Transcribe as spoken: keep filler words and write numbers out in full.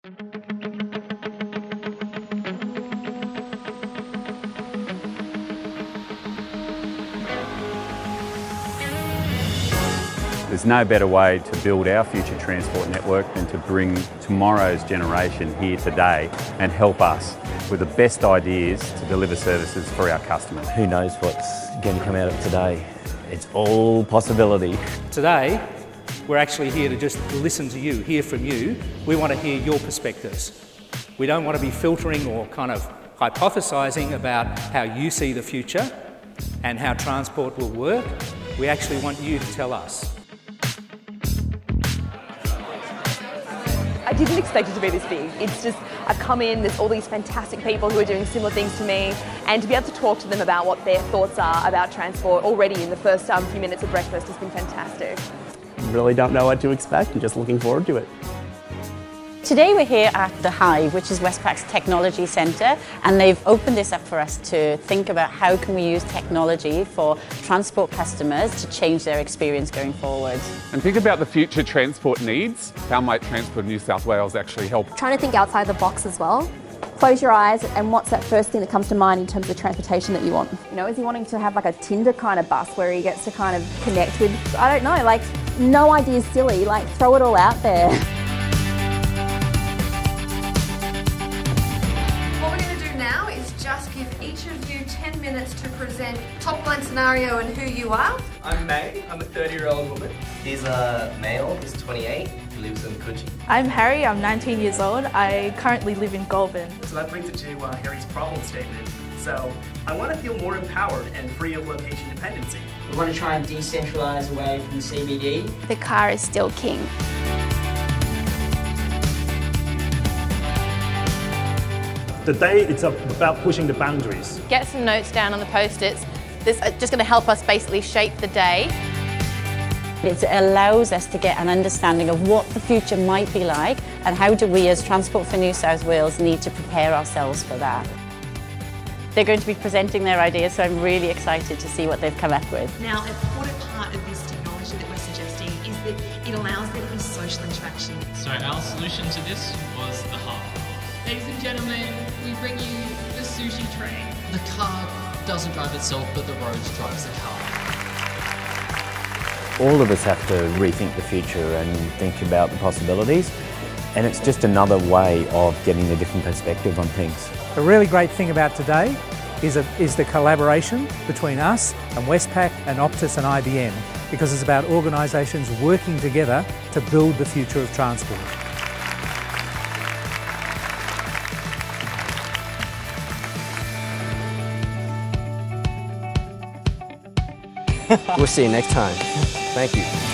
There's no better way to build our future transport network than to bring tomorrow's generation here today and help us with the best ideas to deliver services for our customers. Who knows what's going to come out of today? It's all possibility. Today, we're actually here to just listen to you, hear from you. We want to hear your perspectives. We don't want to be filtering or kind of hypothesising about how you see the future and how transport will work. We actually want you to tell us. I didn't expect it to be this big. It's just, I've come in, there's all these fantastic people who are doing similar things to me, and to be able to talk to them about what their thoughts are about transport already in the first um, few minutes of breakfast has been fantastic. Really don't know what to expect and just looking forward to it. Today we're here at the Hive, which is Westpac's technology centre, and they've opened this up for us to think about how can we use technology for transport customers to change their experience going forward. And think about the future transport needs. How might Transport New South Wales actually help? Trying to think outside the box as well. Close your eyes and what's that first thing that comes to mind in terms of transportation that you want? You know, is he wanting to have like a Tinder kind of bus where he gets to kind of connect with, I don't know, like no idea is silly, like throw it all out there. Now is just give each of you ten minutes to present top line scenario and who you are. I'm May, I'm a thirty year old woman. He's a male, he's twenty-eight, he lives in Coogee. I'm Harry, I'm nineteen years old, I currently live in Goulburn. So that brings it to uh, Harry's problem statement. So I want to feel more empowered and free of location dependency. We want to try and decentralise away from the C B D. The car is still king. Today it's about pushing the boundaries. Get some notes down on the post-its. This is just going to help us basically shape the day. It allows us to get an understanding of what the future might be like and how do we as Transport for New South Wales need to prepare ourselves for that. They're going to be presenting their ideas, so I'm really excited to see what they've come up with. Now, an important part of this technology that we're suggesting is that it allows there to be social interaction. So our solution to this was the hub. Ladies and gentlemen, we bring you the sushi train. The car doesn't drive itself, but the road drives the car. All of us have to rethink the future and think about the possibilities, and it's just another way of getting a different perspective on things. The really great thing about today is, a, is the collaboration between us and Westpac and Optus and I B M, because it's about organisations working together to build the future of transport. We'll see you next time. Thank you.